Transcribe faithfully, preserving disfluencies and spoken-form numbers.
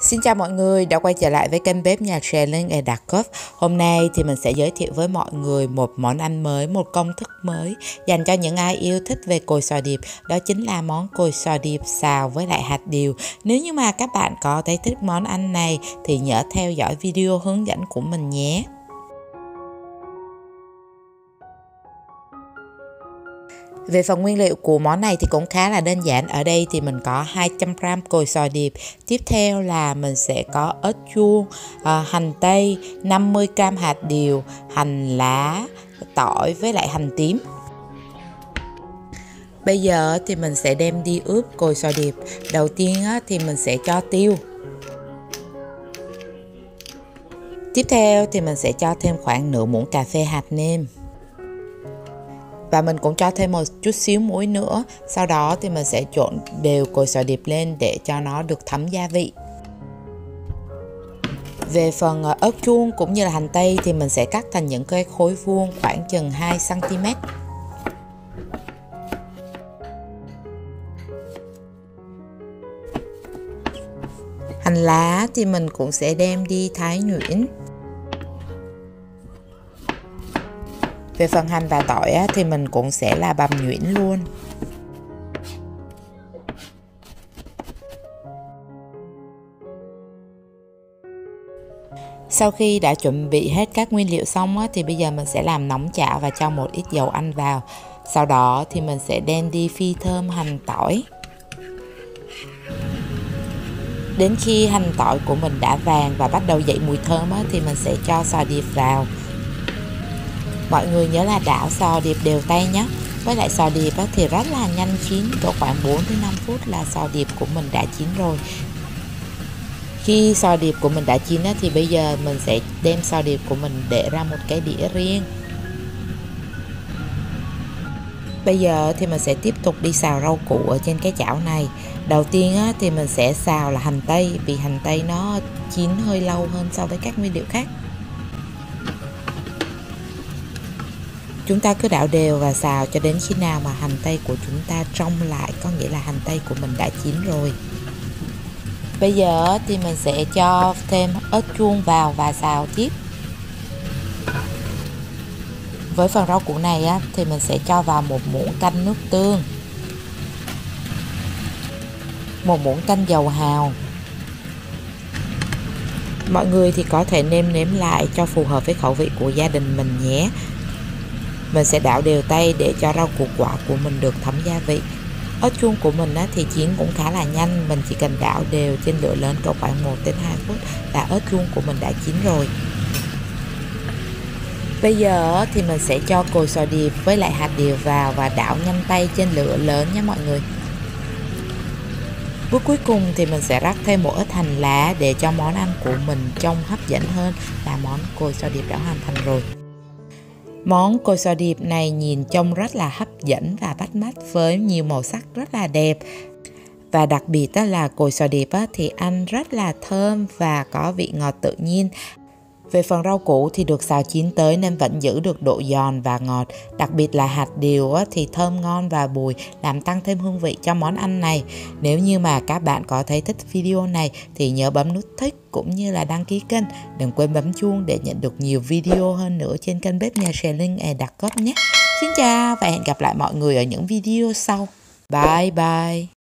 Xin chào mọi người đã quay trở lại với kênh bếp nhà Shelling and Darkup. Hôm nay thì mình sẽ giới thiệu với mọi người một món ăn mới, một công thức mới dành cho những ai yêu thích về cồi sò điệp. Đó chính là món cồi sò điệp xào với lại hạt điều. Nếu như mà các bạn có thấy thích món ăn này thì nhớ theo dõi video hướng dẫn của mình nhé. Về phần nguyên liệu của món này thì cũng khá là đơn giản. Ở đây thì mình có hai trăm gam cồi sò điệp. Tiếp theo là mình sẽ có ớt chuông, à, hành tây, năm mươi gam hạt điều, hành lá, tỏi với lại hành tím. Bây giờ thì mình sẽ đem đi ướp cồi sò điệp. Đầu tiên thì mình sẽ cho tiêu. Tiếp theo thì mình sẽ cho thêm khoảng nửa muỗng cà phê hạt nêm. Và mình cũng cho thêm một chút xíu muối nữa. Sau đó thì mình sẽ trộn đều cồi sò điệp lên để cho nó được thấm gia vị. Về phần ớt chuông cũng như là hành tây thì mình sẽ cắt thành những cái khối vuông khoảng chừng hai xăng ti mét. Hành lá thì mình cũng sẽ đem đi thái nhuyễn. Về phần hành và tỏi á, thì mình cũng sẽ là bằm nhuyễn luôn. Sau khi đã chuẩn bị hết các nguyên liệu xong á, thì bây giờ mình sẽ làm nóng chảo và cho một ít dầu ăn vào. Sau đó thì mình sẽ đem đi phi thơm hành tỏi. Đến khi hành tỏi của mình đã vàng và bắt đầu dậy mùi thơm á, thì mình sẽ cho sò điệp vào. Mọi người nhớ là đảo sò điệp đều tay nhé. Với lại sò điệp thì rất là nhanh chín, cỡ khoảng bốn đến năm phút là sò điệp của mình đã chín rồi. Khi sò điệp của mình đã chín thì bây giờ mình sẽ đem sò điệp của mình để ra một cái đĩa riêng. Bây giờ thì mình sẽ tiếp tục đi xào rau củ ở trên cái chảo này. Đầu tiên thì mình sẽ xào là hành tây, vì hành tây nó chín hơi lâu hơn so với các nguyên liệu khác. Chúng ta cứ đảo đều và xào cho đến khi nào mà hành tây của chúng ta trong lại, có nghĩa là hành tây của mình đã chín rồi. Bây giờ thì mình sẽ cho thêm ớt chuông vào và xào tiếp. Với phần rau củ này á, thì mình sẽ cho vào một muỗng canh nước tương, một muỗng canh dầu hào. Mọi người thì có thể nêm nếm lại cho phù hợp với khẩu vị của gia đình mình nhé. Mình sẽ đảo đều tay để cho rau củ quả của mình được thấm gia vị. Ớt chuông của mình thì chín cũng khá là nhanh. Mình chỉ cần đảo đều trên lửa lớn cỡ khoảng một đến hai phút là ớt chuông của mình đã chín rồi. Bây giờ thì mình sẽ cho cồi sò điệp với lại hạt điều vào và đảo nhanh tay trên lửa lớn nhé mọi người. Bước cuối cùng thì mình sẽ rắc thêm một ít hành lá để cho món ăn của mình trông hấp dẫn hơn, là món cồi sò điệp đã hoàn thành rồi. Món cồi sò điệp này nhìn trông rất là hấp dẫn và bắt mắt với nhiều màu sắc rất là đẹp. Và đặc biệt đó là cồi sò điệp thì ăn rất là thơm và có vị ngọt tự nhiên. Về phần rau củ thì được xào chín tới nên vẫn giữ được độ giòn và ngọt. Đặc biệt là hạt điều thì thơm ngon và bùi, làm tăng thêm hương vị cho món ăn này. Nếu như mà các bạn có thấy thích video này thì nhớ bấm nút thích cũng như là đăng ký kênh. Đừng quên bấm chuông để nhận được nhiều video hơn nữa trên kênh bếp nhà Shelling and Darkup nhé. Xin chào và hẹn gặp lại mọi người ở những video sau. Bye bye.